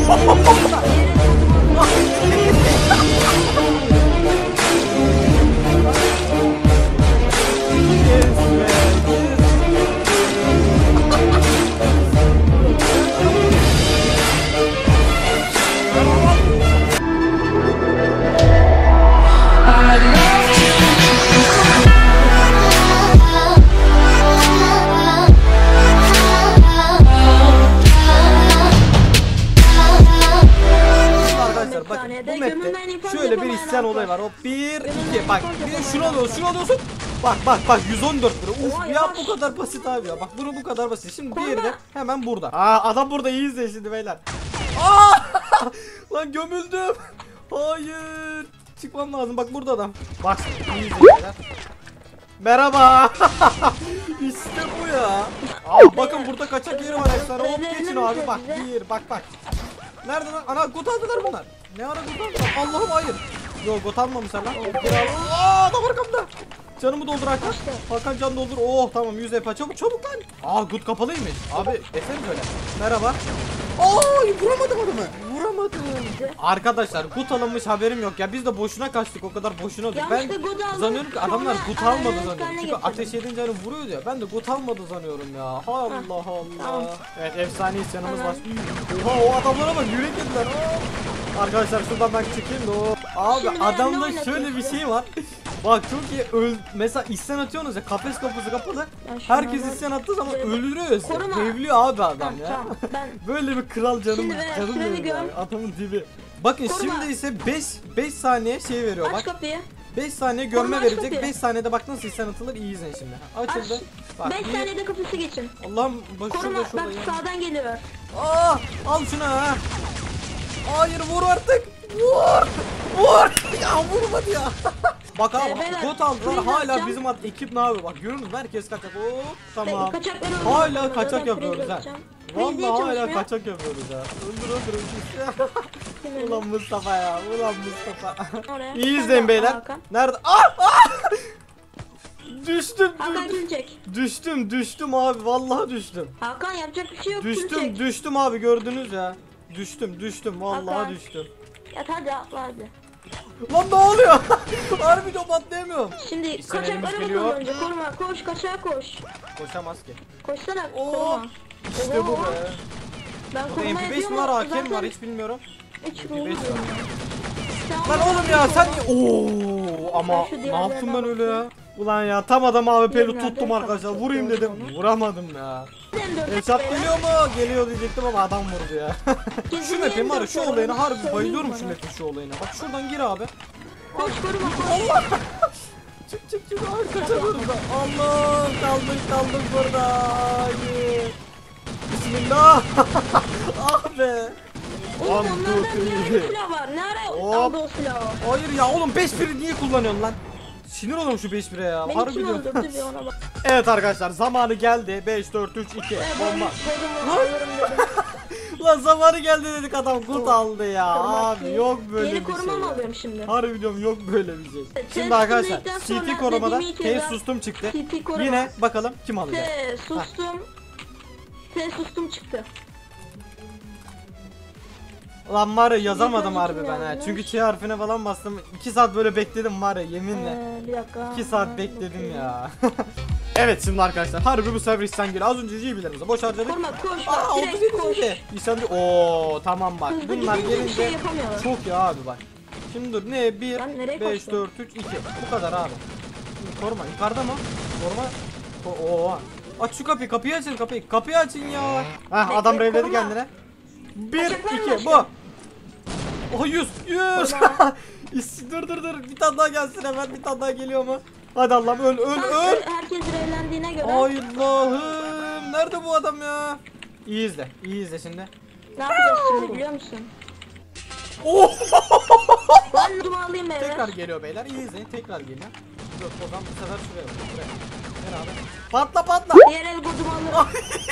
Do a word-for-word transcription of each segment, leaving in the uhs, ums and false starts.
Şöyle bir isyan olayı var. Hop bir iki bak bir de şunu alıyorsun şunu alıyorsun. Bak bak bak yüz on dört lira. Uf ya bu kadar basit abi ya. Bak bunu bu kadar basit. Şimdi diğeri de hemen burada. Aa adam burada, iyi izleyin şimdi beyler. Aa! Lan gömüldüm. Hayır. Çıkmam lazım. Bak burada adam. Bak iyi izleyin beyler. Merhaba. İşte bu ya. Aa bakın burada kaçak yeri var efsane. Hop geçin abi bak. Bir bak bak. Nerede lan? Ana gut aldılar bunlar. Ne ara gut aldılar? Allah'ım hayır. Yok gut almamışlar lan. Aaa adam arkamda. Canımı doldur Hakan. Hakan can doldur. Oh tamam yüz epa çabuk çabuk lan. Aa gut kapalıymış. Abi efendim söyle. Merhaba. Oy vuramadım adamı. Vuramadım. Arkadaşlar gut alınmış haberim yok ya. Biz de boşuna kaçtık, o kadar boşuna öldük. Ben sanıyorum ki adamlar gut almadı sanıyorum. Çünkü ateş edince hani vuruyordu ya. Ben de gut almadı sanıyorum ya. Allah Allah. Evet efsane isyanımız var. Oha o adamlara bak, yürek yediler. Arkadaşlar şuradan ben çıkayım da o. Abi adamda şöyle bir şey var. Bak çok iyi öl mesela isyan atıyorsunuz ya, kafes kapısı kapalı. Herkes isyan attığı zaman öldürüyor ya. Devliyor abi adam ya. Tamam, ben... Böyle bir kral canım canım benim abi. Adamın dibi. Bakın koruma. Şimdi ise beş saniye şey veriyor aç bak. Kapıyı. beş saniye gömme koruma verecek. beş saniyede bak nasıl isyan atılır, iyi izleyin şimdi. Açıldı. Bak, beş saniyede kapısı geçin. Allah'ım bak şurada şurada. Bak ya. Sağdan geliyor. Aa, al şunu ha. Hayır vur artık. Vur. Vur. Ya vurmadı ya. Bak abi ee, bot aldılar hala yapacağım. Bizim at ekip ne yapıyor bak, görüyor musun, herkes kaçak. Oo tamam. Hala kaçak yapıyoruz ha. Vallahi hala kaçak yapıyoruz ha. Öldür öldür. Ulan Mustafa ya, ulan Mustafa. İyi izleyin beyler. Nerede? Ah! Ah! Düştüm, düştüm. Düştüm, düştüm abi, vallahi düştüm. Hakan yapacak bir şey yok. Düştüm, düştüm abi, gördünüz ya. Düştüm, düştüm, vallahi Hakan. Düştüm. Ya hadi atla hadi. Lan ne oluyor? Harbi top atlayamıyorum. Şimdi kaçaklara bakalım önce, koruma, koş kaçağa koş. Koşamaz ki. Koşsana, Oo. koruma. İşte bu be. Ben koruma M P beş mi var, A K mi var hiç bilmiyorum. Hiç bilmiyorum. Lan oğlum ya sen ooo ama ne yaptım ben öyle ya? Ulan ya tam adam A W P'li tuttum arkadaşlar, vurayım dedim vuramadım ya. Headshot geliyor mu? Geliyor diyecektim ama adam vurdu ya. Şu map'in var ya, şu olayına harbi bayılıyorum şu map'in şu olayına. Bak şuradan gir abi. Koş koruma koş. Allah. Çık çık çık abi kaçamıyorum da. Allah kaldım kaldım burada. Hayır. Bismillah. Ah be. Oğlum onlardan bir silah var. Ne ara aldı o silahı? Hayır ya oğlum beş biri niye kullanıyorsun lan? Sinir oldum şu beş bire ya. Harbi diyorum. Evet arkadaşlar zamanı geldi. beş dört üç iki. Bomba. Lan zamanı geldi dedik, adam kurt aldı ya. Abi yok böyle bir şey. Yeni koruma mı alıyorum şimdi? Harbi diyorum yok böyle bir şey. Şimdi arkadaşlar C T korumada T sustum çıktı. Yine bakalım kim alacak. T sustum. T sustum çıktı. Lan var ya yazamadım harbi ben ha. Çünkü Ç harfine falan bastım. iki saat böyle bekledim var ya yeminle. Ee, bir dakika. iki saat bekledim ya. Evet şimdi arkadaşlar harbi bu sefer isyan geliyor. Az önce cibilerimize boş harcadık. Koruma koş bak, Aa, direkt koş. İsyan diyor. Ooo tamam bak. Hızlı bunlar gelince şey çok ya abi bak. Şimdi dur ne bir beş dört üç iki bu kadar abi. Şimdi koruma yukarıda mı? Koruma. Oo. Aç şu kapıyı, kapıyı açın kapıyı. Kapıyı açın ya. Hah adam revledi kendine. bir iki bu. Oh yüz yüz. dur dur dur bir tane daha gelsin hemen, bir tane daha geliyor mu? Hadi Allah'ım öl öl öl. Herkes evlendiğine göre. Allah'ım nerede bu adam ya? İyi izle, iyi izle şimdi. Ne yapacağız şimdi biliyor musun? Oh! Ben dumu alayım beyler. Tekrar geliyor beyler, iyi izleyin, tekrar geliyor. Dur o zaman bu sefer şuraya bak, şuraya. Gel abi. Patla patla. Diğer el vurdum alırım.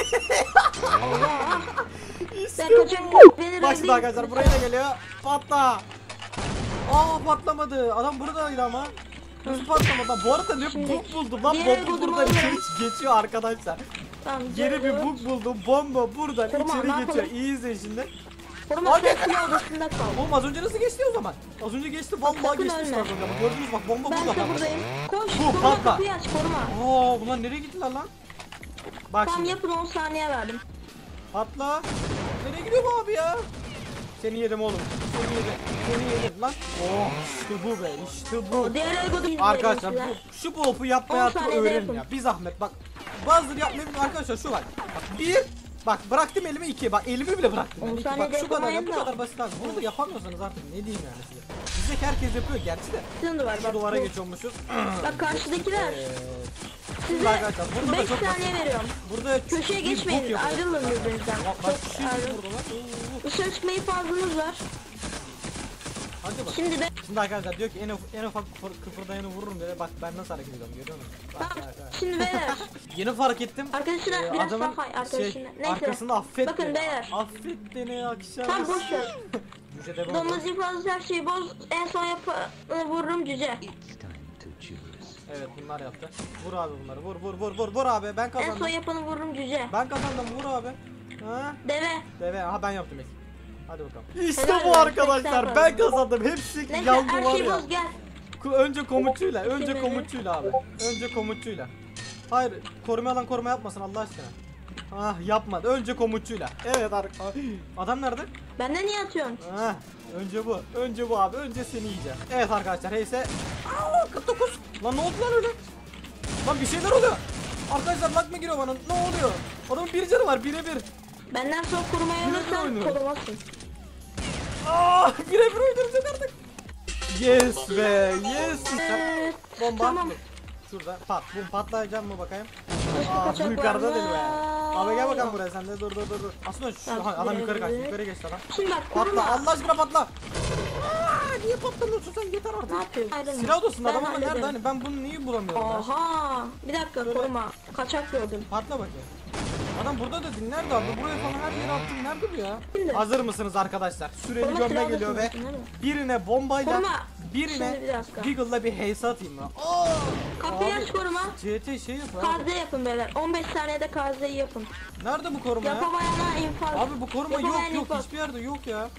İşte bak şimdi arkadaşlar buraya da geliyor. Patla. Aa patlamadı. Adam buradaydı ama. Nasıl patlamadı? Bu arada ne bug buldum lan. Bomba buradan içeri geçiyor arkadaşlar. Tamam, yeni bir bug buldum. Bomba buradan Kırma, içeri geçiyor. İyi izleyin şimdi. Koruma Abi. sen kule odasında kal. Oğlum az önce nasıl geçti o zaman? Az önce geçti vallahi sakın geçti ölme. az önce. Bak gördünüz bak bomba Ben burada. de bak. buradayım. Koş Bu, koruma patla. kapıyı aç koruma. Oo bunlar nereye gittiler lan? Bak Tamam şimdi. yapın on saniye verdim. Atla. Nereye gidiyor bu abi ya? Seni yedim oğlum. Seni yedim. Seni yedim lan. Oh işte bu be işte bu. Diğer Ergo'da izleyelim Arkadaşlar size. bu, şu popu yapmayı on artık saniyede öğrenin yapın. ya. Bir zahmet bak. Bazıları yapmayı bilmiyor arkadaşlar şu var. Bak bir. Bak bıraktım elimi iki. Bak elimi bile bıraktım. on Yani iki. Bak saniyede şu kadar ya bu yapamayın da. kadar basit abi. Bunu da yapamıyorsanız artık ne diyeyim yani size. Bizdeki herkes yapıyor gerçi de. Şunu da var Şu bak. duvara bu. geçiyormuşuz. Bak karşıdakiler. Evet. Size Arkadaşlar burada da beş çok saniye basit. veriyorum. Burada Köşeye bir bok geçmeyin. yapıyor. Ayrılın birbirinizden. Bak bak Çok şu şey ayrılın. burada lan. Oo. Dışarı çıkma ifazınız var. Hadi bak. Şimdi de Şimdi arkadaşlar diyor ki en, uf en ufak kıpır- kıpırdayanı vururum dedi. Bak ben nasıl hareket ediyorum görüyor musun? Bak, tamam. bak, bak. Şimdi beyler. Yeni fark ettim. Arkadaşına Ee, biraz adamın daha hay arkadaşına. şey, Neyse. arkasında affet Bakın beni. beyler. Affet beni akşam. Tam boş ver. Cüce de bu. Domuz ifazı her şeyi boz. En son yapanı vururum cüce. Evet bunlar yaptı. Vur abi bunları vur vur vur vur vur abi ben En son kazandım. yapanı vururum cüce. Ben kazandım vur abi. Ha? Deve. Deve ha ben yaptım ilk. Hadi bakalım. İşte Helal bu olsun, arkadaşlar seksen ben fazla. kazandım. Hepsi Neyse yandı her var şeyi ya. boz gel. Ku- Önce komutçuyla, önce Kim komutçuyla abi. Önce komutçuyla. Hayır, koruma alan koruma yapmasın Allah aşkına. Ah yapmadı. Önce komutçuyla. Evet ar- adam nerede? Benden niye atıyorsun? Ah, önce bu. Önce bu abi. Önce seni yiyeceğim. Evet arkadaşlar. Neyse. Aa, kırk dokuz. Lan ne oldu lan öyle? Lan bir şeyler oluyor. Arkadaşlar lag mı giriyor bana? Ne oluyor? Adamın bir canı var. Bire bir. Benden sonra korumayı Yine alırsan oynuyorum. korumazsın. Aa, bire bir oynayacak artık. Yes be. Yes. Evet. Bomba. Tamam. Şurada pat. Bu patlayacak mı bakayım? Başka Aa, kaçak bu var yukarıda mı? değil be. Abi gel bakalım buraya sen de dur dur dur dur. Aslında şu Bak, ha, adam buraya yukarı kaçtı. buraya. Yukarı geçti adam. Şimdi bak koruma. Patla Allah aşkına patla. Aa, niye patlamıyorsun sen yeter artık. Ne yapıyorsun? Ayrılma. Silah odasında Ben adam ama nerede hallederim. hani ben bunu niye bulamıyorum ben? Oha. Bir dakika Böyle- koruma. Kaçak gördüm. Patla bakayım. Adam burada dedin nerede abi? Buraya falan her yere attın nerede bu ya? Şimdi. Hazır mısınız arkadaşlar? Süreli Koruma gömme silah geliyor ve odasındasın, değil mi? birine bombayla Koruma. birine Şimdi bir dakika. Deagle'la bir heyse atayım mı? Aa! Kapıyı Abi, aç koruma. C T şey yap abi. Kaze yapın beyler. on beş saniyede kazeyi yapın. Nerede bu koruma ya? Yapamayana infaz. Abi bu koruma yok Yapamayan yok infaz. hiçbir yerde yok ya.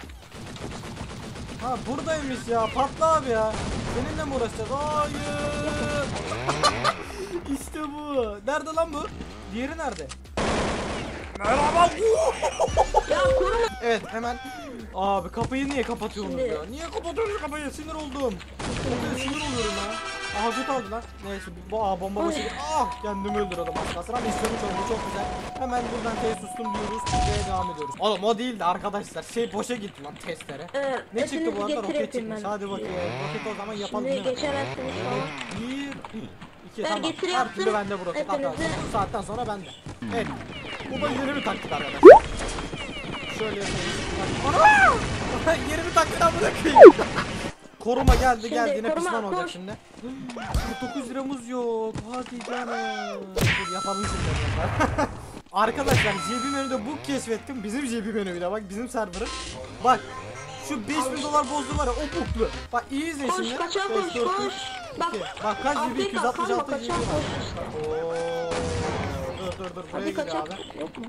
Ha buradaymış ya patla abi ya. Seninle mi uğraşacağız? Hayır. İşte bu. Nerede lan bu? Diğeri nerede? Merhaba. Ya koruma. Evet hemen. Abi kapıyı niye kapatıyorsunuz Şimdi- ya? Niye kapatıyorsunuz kapıyı? Sinir oldum. Kapıyı sinir oluyorum ya. Aha gut aldı lan. Neyse bu aa, bomba başı. Oy. Ah kendimi öldürüyordum az kalsın ama istemiş oldu çok güzel. Hemen buradan T sustum diyoruz ve devam ediyoruz. Oğlum o değildi arkadaşlar. Şey boşa gitti lan testere. Evet, Ne çıktı bu hepinizi arada? getir Roket yapayım çıkmış. ben. Hadi bakayım. Roket o zaman yapalım. Şimdi değil mi? geçemezsiniz falan. Bir, iki, Ben tamam. getir Her yaptım. türlü bende bu roket. Hepinizi- Arkadaşlar bu saatten sonra bende. Evet. Bu da yeni bir taktik arkadaşlar. Şöyle yapayım. Ana! Yeni bir taktik amına koyayım. Koruma geldi Şimdi geldi yine koruma, pişman olacak koş. şimdi. kırk dokuz liramız yok. Hadi canım. Dur yapalım şimdi. Arkadaşlar J B menüde bu keşfettim. Bizim J B menüyle bak bizim server'ın. Bak şu beş bin dolar bozdu var ya o buklu. Bak iyi izleyin Koş şimdi. kaçak beş, koş dört, koş. üç, Bak. iki. Bak kaç G B? iki yüz Afrika altmış kanma altı G B kaçak var. koş işte. Oo. Dur dur dur buraya Hadi geliyor kaçak abi. yok mu?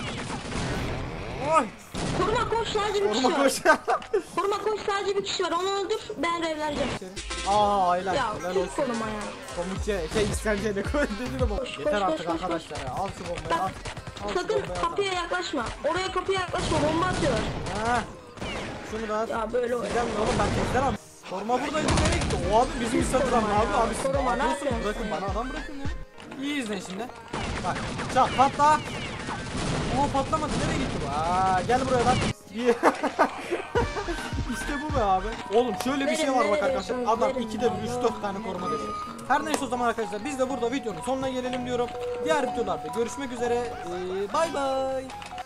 Oy. Koruma koş sadece bir kişi Koruma var. koş. Koruma koş sadece bir kişi var onu öldür ben revleneceğim. Aa helal Ya helal Türk olsun. koruma ya. Komutçe şey iskenceyle koy dedi de bu. Koş, Yeter koş, artık koş, koş, arkadaşlar ya. Al şu bombayı al. Al şu Sakın bombayı, al. kapıya yaklaşma. Oraya kapıya yaklaşma bomba atıyorlar. Ha. Şunu da at. Ya böyle oyun. Gideceğim de oğlum ben tekrar al. Koruma buradaydı nereye gitti? O abi bizim istadıran Koruma abi ya. abi. siz Koruma, ne ne yapıyorsunuz? yapıyorsun Bırakın ya? bana adam bırakın ya. İyi izleyin şimdi. Bak çat patla. Oo patlamadı nereye gitti bu? Aa gel buraya lan. İşte bu be abi. Oğlum şöyle bir şey var bak arkadaşlar. Adam ikide bir üç dört tane koruma dedi. Her neyse o zaman arkadaşlar biz de burada videonun sonuna gelelim diyorum. Diğer videolarda görüşmek üzere. Ee, Bay bay.